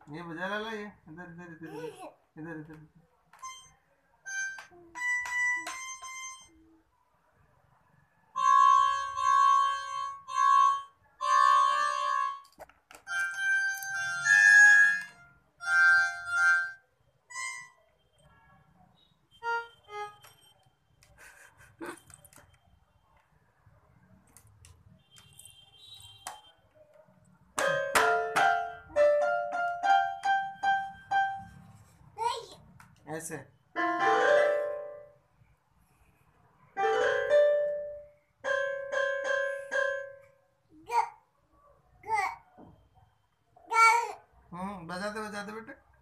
ये बजा ला ये इधर इधर इधर इधर इधर इधर। ऐसे बजाते बजाते बेटे।